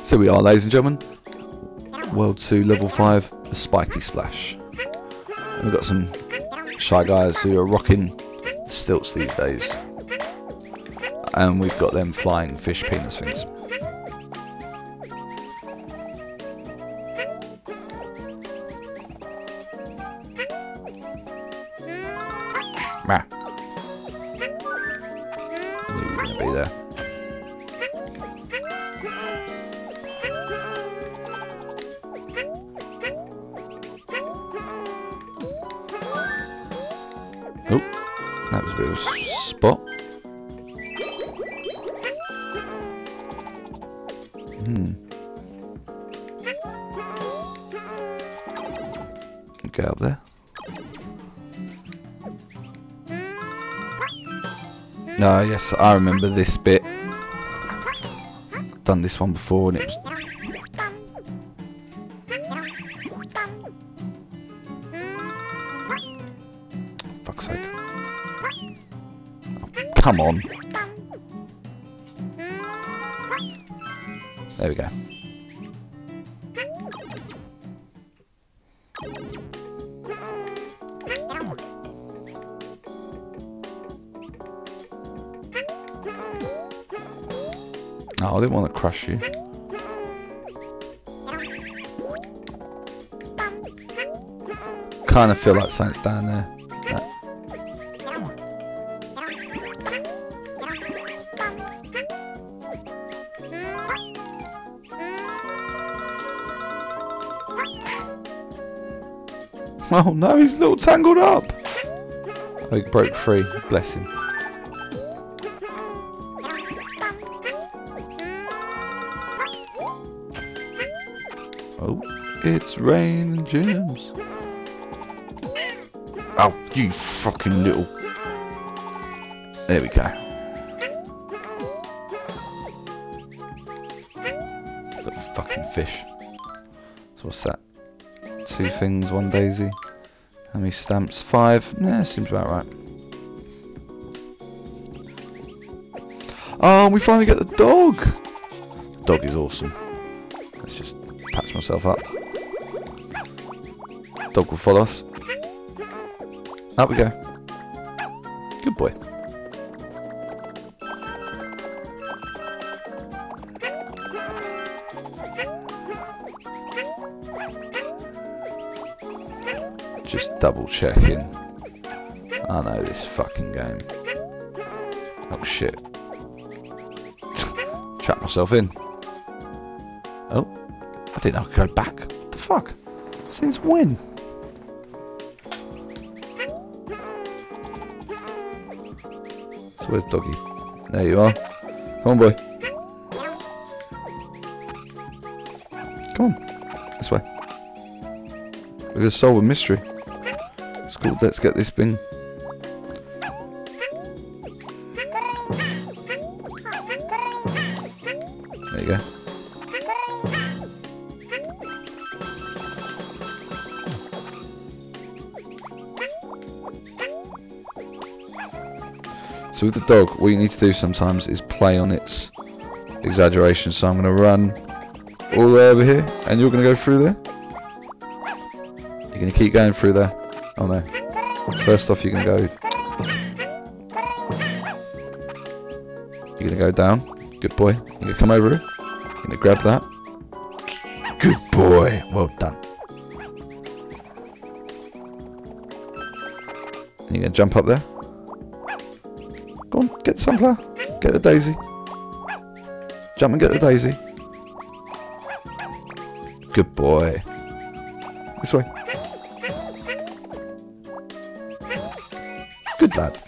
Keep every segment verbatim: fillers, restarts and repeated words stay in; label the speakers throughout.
Speaker 1: So we are, ladies and gentlemen. World two, level five, the Spiky Splash. And we've got some shy guys who are rocking stilts these days. And we've got them flying fish penis things. Meh. Knew you were going to be there. Oh, that was a bit of a spot. Hmm. Get up there. No, yes, I remember this bit. Done this one before and it was... Fuck's sake. Oh, come on. There we go. Oh, I didn't want to crush you. Kind of feel like something's down there. No. Oh no, he's a little tangled up. Oh, he broke free. Bless him. Oh, it's raining gems. Oh, you fucking little... There we go. Little fucking fish. So what's that? Two things, one daisy. How many stamps? Five? Nah, seems about right. Oh, we finally get the dog! The dog is awesome. Let's just patch myself up. Dog will follow us. Up we go. Good boy. Just double checking. I know this fucking game. Oh shit. Trap myself in. Oh, I didn't know I could go back. What the fuck? Since when? So where's Doggy? There you are. Come on, boy. Come on. This way. We're going to solve a mystery. It's called Let's Get This Thing. There you go. So with the dog, what you need to do sometimes is play on its exaggeration. So I'm going to run all the way over here, and you're going to go through there. You're going to keep going through there. Oh no. First off, you're going to go... You're going to go down. Good boy. You're going to come over here. You're going to grab that. Good boy. Well done. And you're going to jump up there. Go on, get the sunflower. Get the daisy. Jump and get the daisy. Good boy. This way. Good lad.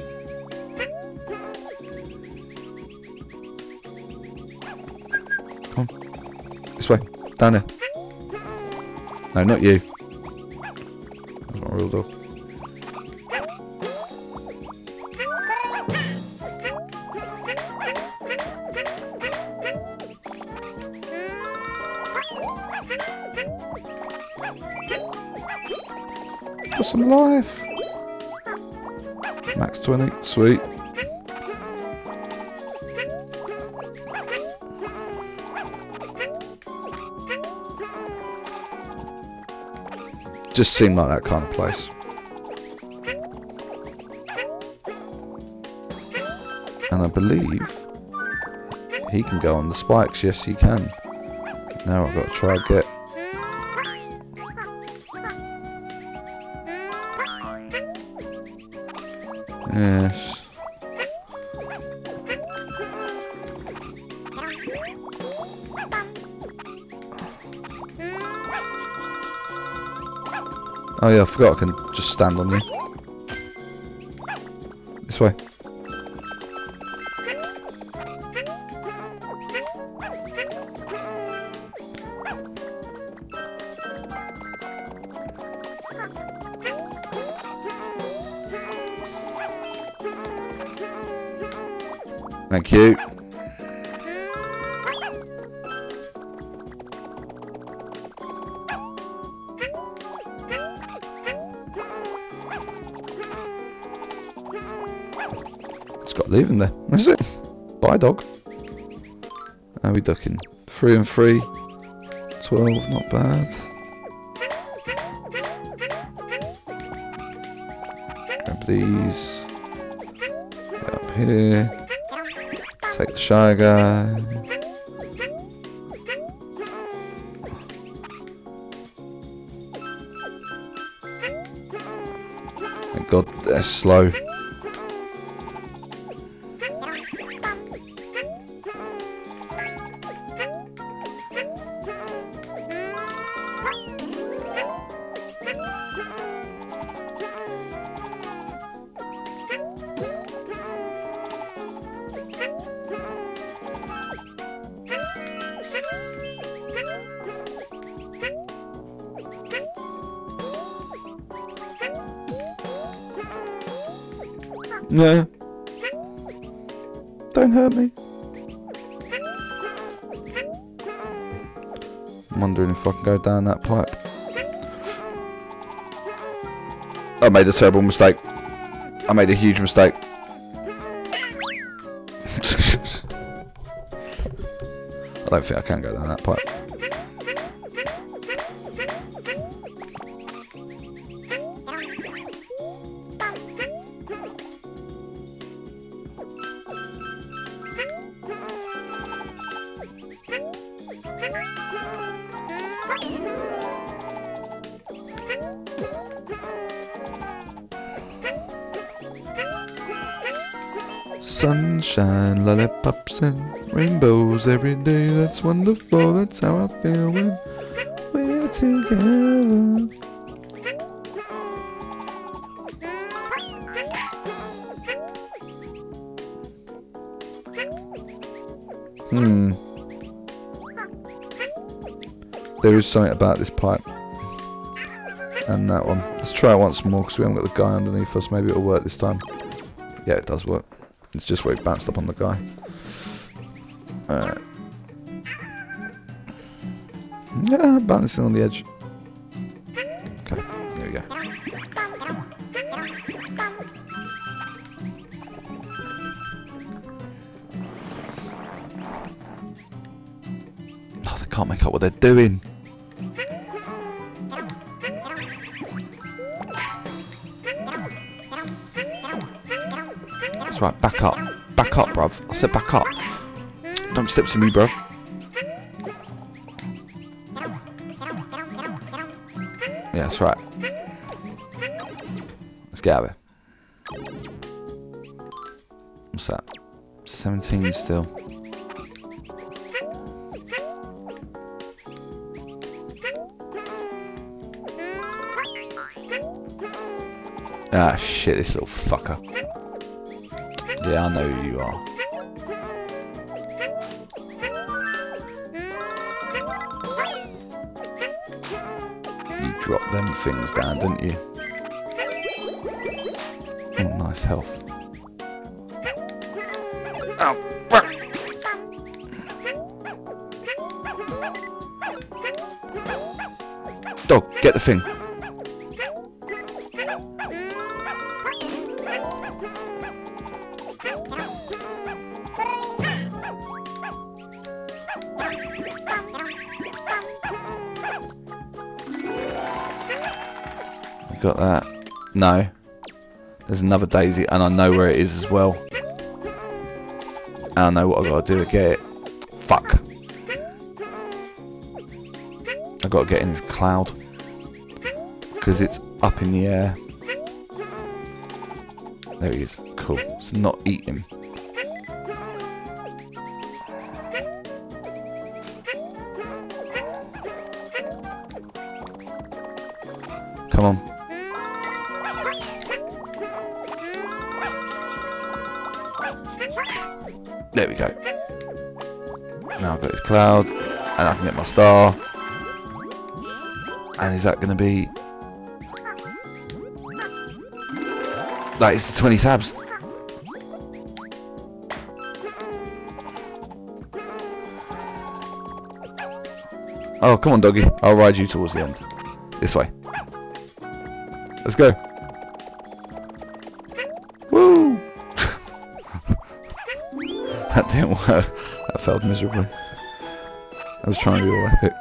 Speaker 1: Come on. This way. Down there. No, not you. That's not a real dog. Got some life. Max twenty, sweet. just seemed like that kind of place. And I believe he can go on the spikes. Yes, he can. Now I've got to try and get... Yes. Oh yeah, I forgot I can just stand on you. This way. Thank you. Just got to leave him there. That's it. Bye, dog. How are we ducking? Three and three. Twelve, not bad. Grab these. Get up here. Take the shy guy. Thank God they're slow. No. Don't hurt me. I'm wondering if I can go down that pipe. I made a terrible mistake. I made a huge mistake. I don't think I can go down that pipe. Sunshine, lollipops and rainbows every day. That's wonderful, that's how I feel when we're together. Hmm. There is something about this pipe. And that one. Let's try it once more because we haven't got the guy underneath us. Maybe it'll work this time. Yeah, it does work. It's just where it bounced up on the guy. Alright. Yeah, balancing on the edge. Okay, there we go. Oh, they can't make out what they're doing. Right, back up. Back up, bruv. I said back up. Don't step to me, bruv. Yeah, that's right. Let's get out of here. What's that? seventeen still. Ah, shit, this little fucker. Yeah, I know who you are. You dropped them things down, didn't you? Oh, nice health. Ow! Dog, get the thing. got that? No. There's another daisy, and I know where it is as well. And I know what I gotta do to get it. Fuck. I gotta get in this cloud. Because it's up in the air. There he is. Cool. So not eat him. Come on. There we go. Now I've got his cloud, and I can get my star. And is that going to be... That is the twenty tabs. Oh, come on, doggy. I'll ride you towards the end. This way. Let's go. Woo! That didn't work. That failed miserably. I was trying to be all epic.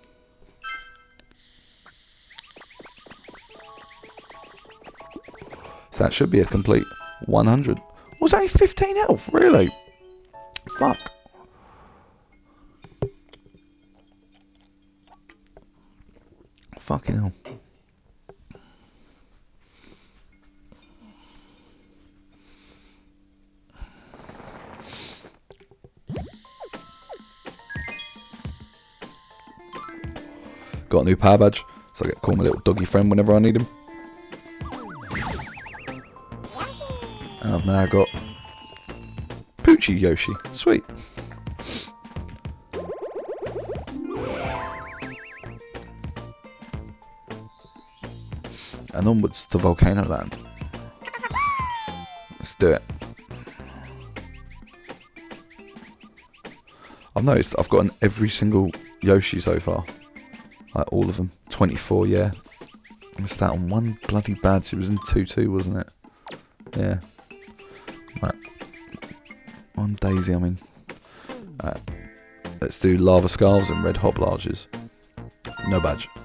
Speaker 1: So that should be a complete one hundred. Was that only fifteen health? Really? Fuck. Fucking hell. Got a new power badge, so I get to call my little doggy friend whenever I need him. And I've now got Poochie Yoshi. Sweet. And onwards to Volcano Land. Let's do it. I've noticed I've gotten every single Yoshi so far. Like all of them. twenty-four, yeah. I missed out on one bloody badge. It was in two two, wasn't it? Yeah. Right. One daisy, I mean. Right. Let's do lava scarves and red hoblarges. No badge.